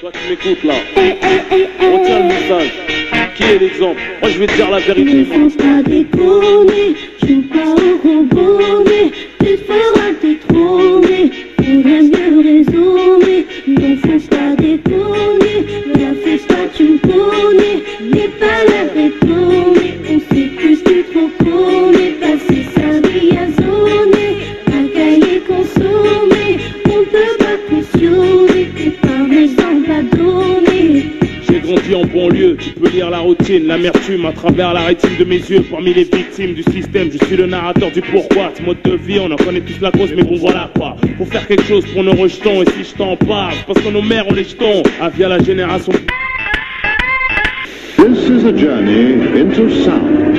Toi qui m'écoutes là, retiens le message. Qui est l'exemple? Moi je vais te dire la vérité. Ne faut pas déconner, joue pas au gros bonnet, tu te feras détrôner, faudrait mieux raisonner. Ne faut pas déconner, la festa tu me connais, n'est pas l'air étonné, on sait que tu trop connais, passer sa vie à zoner, à cahier consommer, on peut pas cautionner, t'es pas un exemple à donner. J'ai grandi en banlieue, tu peux lire la routine, l'amertume à travers la rétine de mes yeux. Parmi les victimes du système, je suis le narrateur du pourquoi. Ce mode de vie, on en connaît tous la cause, mais bon voilà quoi. Faut faire quelque chose pour nos rejetons, et si je t'en parle, parce que nos mères ont les jetons. Ah, via la génération. This is a journey into sound.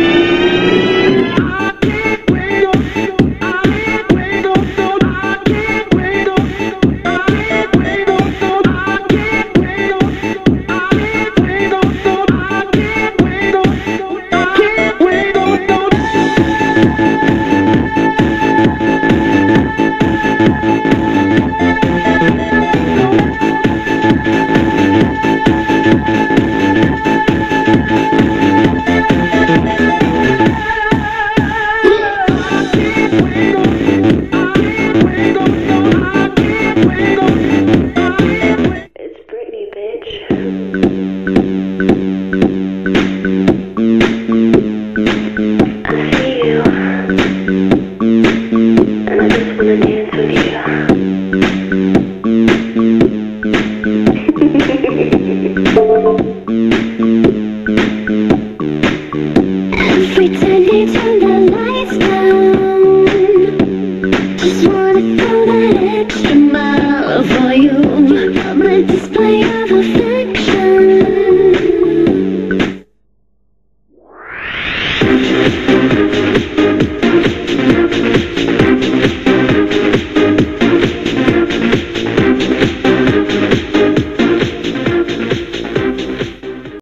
Pretending to turn the lights down, just wanna go that extra mile for you. I'm a display of affection.